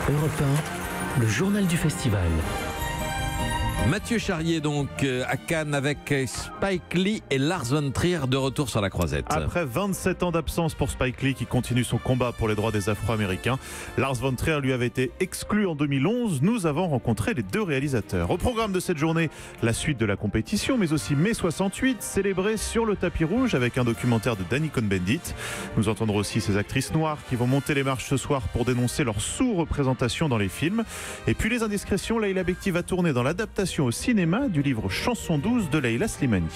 Europe 1, le journal du festival. Mathieu Charrier donc à Cannes avec Spike Lee et Lars von Trier de retour sur la croisette. Après 27 ans d'absence pour Spike Lee qui continue son combat pour les droits des Afro-Américains, Lars von Trier lui avait été exclu en 2011. Nous avons rencontré les deux réalisateurs. Au programme de cette journée, la suite de la compétition, mais aussi mai 68, célébré sur le tapis rouge avec un documentaire de Danny Cohn-Bendit. Nous entendrons aussi ces actrices noires qui vont monter les marches ce soir pour dénoncer leur sous-représentation dans les films. Et puis les indiscrétions, Leïla Bekti va tourner dans l'adaptation au cinéma du livre Chanson douce de Leïla Slimani.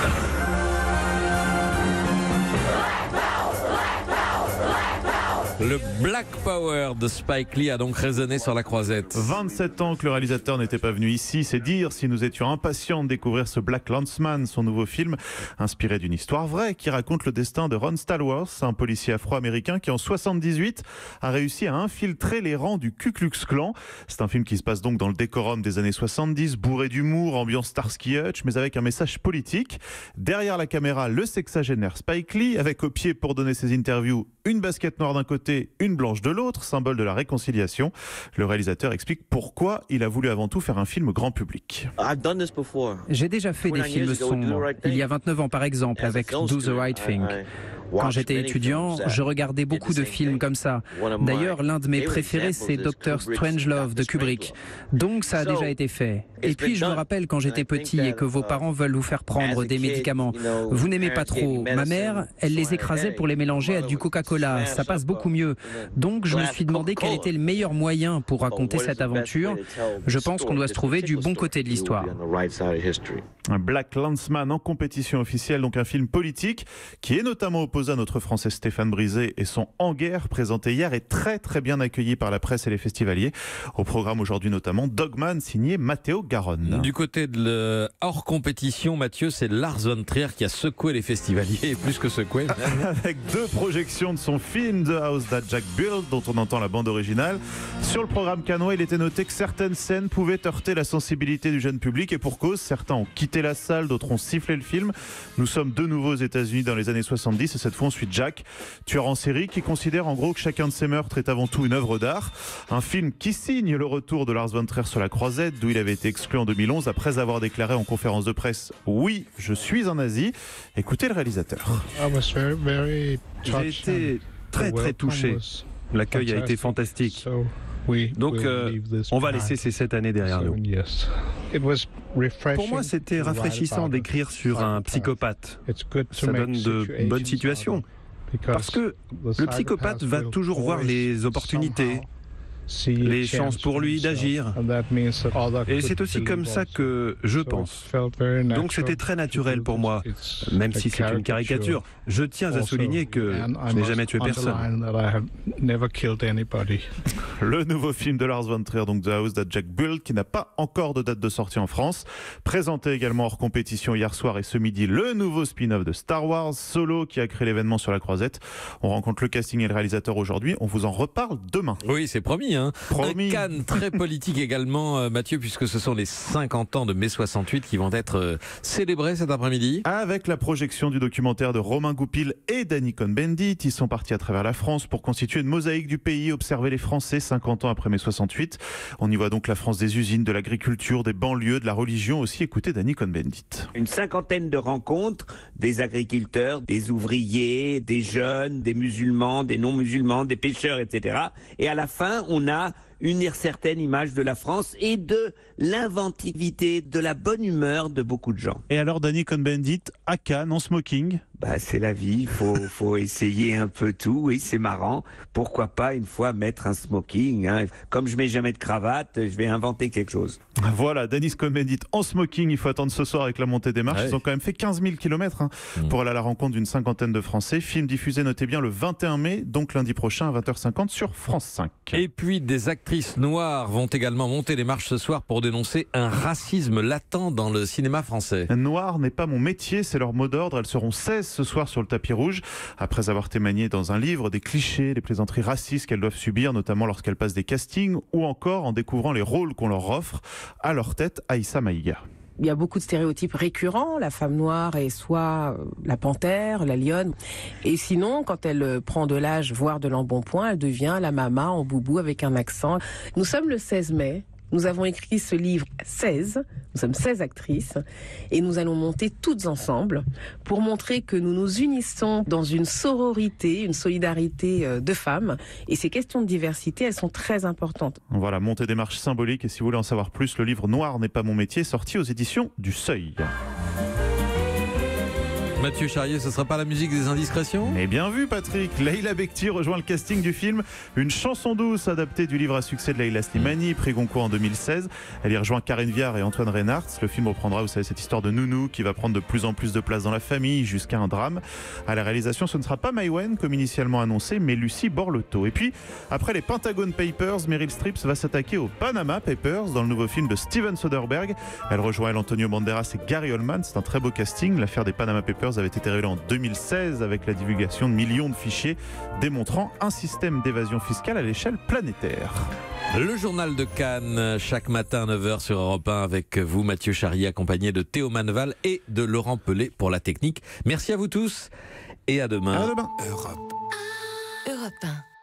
Le Black Power de Spike Lee a donc résonné sur la croisette. 27 ans que le réalisateur n'était pas venu ici, c'est dire si nous étions impatients de découvrir ce Black Landsman, son nouveau film, inspiré d'une histoire vraie qui raconte le destin de Ron Stallworth, un policier afro-américain qui en 78 a réussi à infiltrer les rangs du Ku Klux Klan. C'est un film qui se passe donc dans le décorum des années 70, bourré d'humour, ambiance Starsky Hutch, mais avec un message politique. Derrière la caméra, le sexagénaire Spike Lee, avec au pied pour donner ses interviews une basket noire d'un côté, une blanche de l'autre, symbole de la réconciliation. Le réalisateur explique pourquoi il a voulu avant tout faire un film grand public. J'ai déjà fait des films sombres, il y a 29 ans par exemple, avec Do the Right Thing. Quand j'étais étudiant, je regardais beaucoup de films comme ça. D'ailleurs, l'un de mes préférés, c'est Dr. Strangelove de Kubrick. Donc ça a déjà été fait. Et puis je me rappelle quand j'étais petit et que vos parents veulent vous faire prendre des médicaments. Vous n'aimez pas trop. Ma mère, elle les écrasait pour les mélanger à du Coca-Cola. Ça passe beaucoup mieux. Donc je me suis demandé quel était le meilleur moyen pour raconter cette aventure. Je pense qu'on doit se trouver du bon côté de l'histoire. Un Black Landsman en compétition officielle, donc un film politique qui est notamment opposé à notre Français Stéphane Brisé et son En guerre présenté hier est très bien accueilli par la presse et les festivaliers. Au programme aujourd'hui notamment Dogman signé Matteo Garonne. Du côté de hors compétition, Mathieu, c'est Lars von Trier qui a secoué les festivaliers, plus que secoué. Avec 2 projections de son film The House That Jack Built, dont on entend la bande originale. Sur le programme cannois, il était noté que certaines scènes pouvaient heurter la sensibilité du jeune public et pour cause, certains ont quitté la salle, d'autres ont sifflé le film. Nous sommes de nouveau aux États-Unis dans les années 70 et cette fois on suit Jack, tueur en série qui considère en gros que chacun de ses meurtres est avant tout une œuvre d'art. Un film qui signe le retour de Lars von Trier sur la croisette, d'où il avait été exclu en 2011 après avoir déclaré en conférence de presse « Oui, je suis un nazi ». Écoutez le réalisateur. J'ai été très touché. L'accueil a été fantastique. Donc, on va laisser ces 7 années derrière nous. Pour moi, c'était rafraîchissant d'écrire sur un psychopathe. Ça donne de bonnes situations. Parce que le psychopathe va toujours voir les opportunités, les chances pour lui d'agir. Et c'est aussi comme ça que je pense. Donc c'était très naturel pour moi, même si c'est une caricature. Je tiens à souligner que je n'ai jamais tué personne. Le nouveau film de Lars von Trier, donc The House That Jack Built, qui n'a pas encore de date de sortie en France. Présenté également hors compétition hier soir et ce midi, le nouveau spin-off de Star Wars, Solo, qui a créé l'événement sur la croisette. On rencontre le casting et le réalisateur aujourd'hui. On vous en reparle demain. Oui, c'est promis. Promis. Un Cannes très politique également, Mathieu, puisque ce sont les 50 ans de mai 68 qui vont être célébrés cet après-midi. Avec la projection du documentaire de Romain Goupil et Danny Cohn-Bendit, ils sont partis à travers la France pour constituer une mosaïque du pays, observer les Français 50 ans après mai 68. On y voit donc la France des usines, de l'agriculture, des banlieues, de la religion aussi. Écoutez Danny Cohn-Bendit. Une cinquantaine de rencontres, des agriculteurs, des ouvriers, des jeunes, des musulmans, des non-musulmans, des pêcheurs, etc. Et à la fin, on a une certaine image de la France et de l'inventivité, de la bonne humeur de beaucoup de gens. Et alors Danny Cohn-Bendit à Cannes en smoking? C'est la vie, faut essayer un peu tout, oui, c'est marrant. Pourquoi pas une fois mettre un smoking, hein. Comme je mets jamais de cravate, je vais inventer quelque chose. Voilà, Danny Cohn-Bendit en smoking, il faut attendre ce soir avec la montée des marches. Ils ont quand même fait 15 000 km pour aller à la rencontre d'une cinquantaine de Français. Film diffusé, notez bien, le 21 mai, donc lundi prochain à 20h50 sur France 5. Et puis des actrices noires vont également monter les marches ce soir pour dénoncer un racisme latent dans le cinéma français. Noir n'est pas mon métier, c'est leur mot d'ordre. Elles seront 16 ce soir sur le tapis rouge, après avoir témoigné dans un livre des clichés, des plaisanteries racistes qu'elles doivent subir, notamment lorsqu'elles passent des castings ou encore en découvrant les rôles qu'on leur offre. À leur tête, Aïssa Maïga. Il y a beaucoup de stéréotypes récurrents. La femme noire est soit la panthère, la lionne. Et sinon, quand elle prend de l'âge, voire de l'embonpoint, elle devient la mama en boubou avec un accent. Nous sommes le 16 mai. Nous avons écrit ce livre 16, nous sommes 16 actrices, et nous allons monter toutes ensemble pour montrer que nous nous unissons dans une sororité, une solidarité de femmes. Et ces questions de diversité, elles sont très importantes. Voilà, montée des marches symboliques. Et si vous voulez en savoir plus, le livre Noir n'est pas mon métier, sorti aux éditions du Seuil. Mathieu Charrier, ce ne sera pas la musique des indiscrétions ? Mais bien vu Patrick, Leïla Bekti rejoint le casting du film Une chanson douce, adaptée du livre à succès de Leïla Slimani, prix Goncourt en 2016. Elle y rejoint Karine Viard et Antoine Reinhardt. Le film reprendra, vous savez, cette histoire de nounou qui va prendre de plus en plus de place dans la famille jusqu'à un drame. À la réalisation, ce ne sera pas Maïwenn comme initialement annoncé, mais Lucie Borlotto. Et puis, après les Pentagon Papers, Meryl Streep va s'attaquer aux Panama Papers dans le nouveau film de Steven Soderbergh. Elle rejoint Antonio Banderas et Gary Oldman. C'est un très beau casting. L'affaire des Panama Papers avait été révélée en 2016 avec la divulgation de millions de fichiers démontrant un système d'évasion fiscale à l'échelle planétaire. Le journal de Cannes, chaque matin à 9h sur Europe 1 avec vous, Mathieu Charrier, accompagné de Théo Manval et de Laurent Pelé pour la technique. Merci à vous tous et à demain. À demain. Europe 1.